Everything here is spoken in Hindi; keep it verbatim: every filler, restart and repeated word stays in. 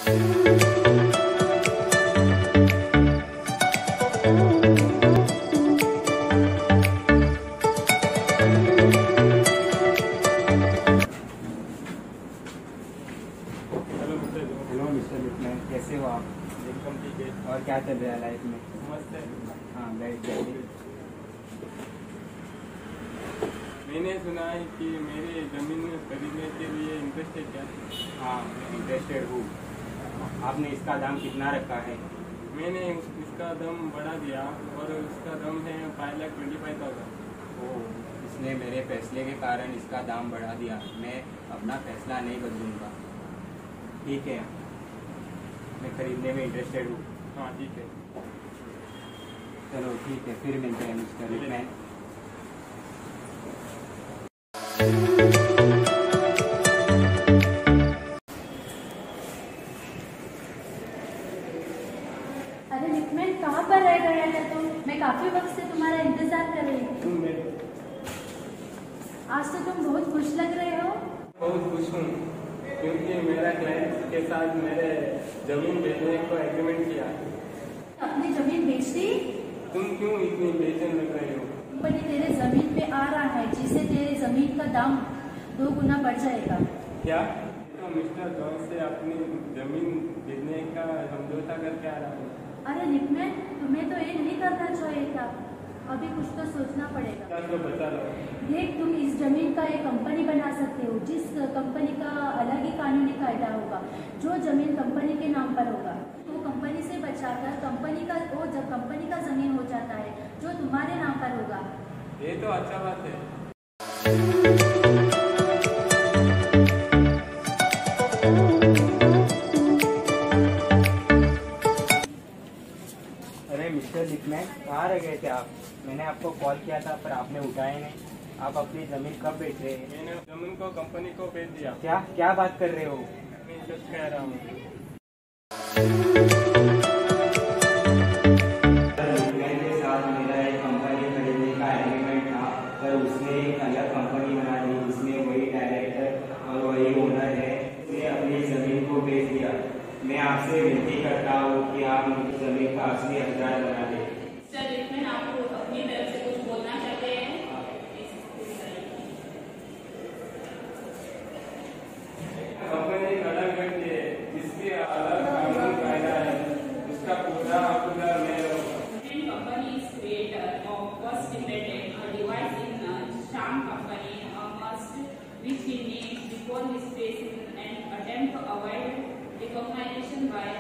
हेलो मिस्टर लिखमैन, कैसे हो आप? एकदम ठीक है। और क्या चल रहा है लाइफ में? मस्त है। हाँ बैठ जाइए। मैंने सुना है कि मेरी ज़मीन खरीदने के लिए इंटरेस्ट है क्या? हाँ मैं इंटरेस्टेड हूँ। आपने इसका दाम कितना रखा है? मैंने उस, इसका दम बढ़ा दिया और उसका दम है five lakh twenty five thousand. Oh, इसने मेरे फैसले के कारण इसका दाम बढ़ा दिया। मैं अपना फैसला नहीं बदलूंगा। ठीक है, मैं खरीदने में इंटरेस्टेड हूँ। हाँ ठीक है। चलो ठीक है, फिर मिलते हैं मिस्टर लिखमैन। अरे लिखमैन, कहाँ पर रह गए थे तुम? मैं काफी वक्त से तुम्हारा इंतजार कर रही हूँ। तुम मैं आज तो तुम बहुत खुश लग रहे हो। बहुत खुश हूँ क्योंकि मेरा क्लाइंट के साथ मेरे ज़मीन बेचने को एग्रीमेंट किया। अपनी जमीन बेच दी? तुम क्यों इतनी बेचैन लग रही हो? कंपनी तेरे जमीन पे आ रहा है, जिससे तेरे जमीन का दाम दो गुना बढ़ जाएगा। क्या? तो मिस्टर जॉन से अपनी ज़मीन बेचने का समझौता करके आ रहा हूँ। अरे लिखमैन, तुम्हें तो ये नहीं करना चाहिए था। अभी कुछ तो सोचना पड़ेगा। क्या तो बता लो। देख, तुम इस जमीन का एक कंपनी बना सकते हो, जिस कंपनी का अलग ही कानूनी कायदा होगा। जो जमीन कंपनी के नाम पर होगा तो कंपनी से बचाकर कंपनी का वो जब कंपनी का जमीन हो जाता है जो तुम्हारे नाम पर होगा। ये तो अच्छा बात है। अरे मिस्टर लिखमैन, कहाँ रह गए थे आप? मैंने आपको कॉल किया था पर आपने उठाया नहीं। आप अपनी ज़मीन कब बेच रहे हैं? मैंने ज़मीन को कंपनी को बेच दिया। क्या क्या बात कर रहे हो? मैं सच कह रहा हूँ। लिखमैन के साथ मेरा एक कंपनी खरीदने का एग्रीमेंट था, पर उसने एक अलग कंपनी बना दी जिसमें वही डायरेक्टर और वही ओनर है। उसने अपनी ज़मीन को बेच दिया। मैं आपसे विनती करता हूँ कि आप मुझे ज़मीन का असली हकदार बना दें। सर लिखमैन, आप अपनी तरफ से कुछ बोलना चाहते हैं? कंपनी एक अलग व्यक्ति है जिसकी अलग कानून कायदा है, उसका पूरा हकदार मैं रहूँगा। Company is creator of first dependent or device in a sham company uh, must which he needs before his facing an attempt to avoid recognition by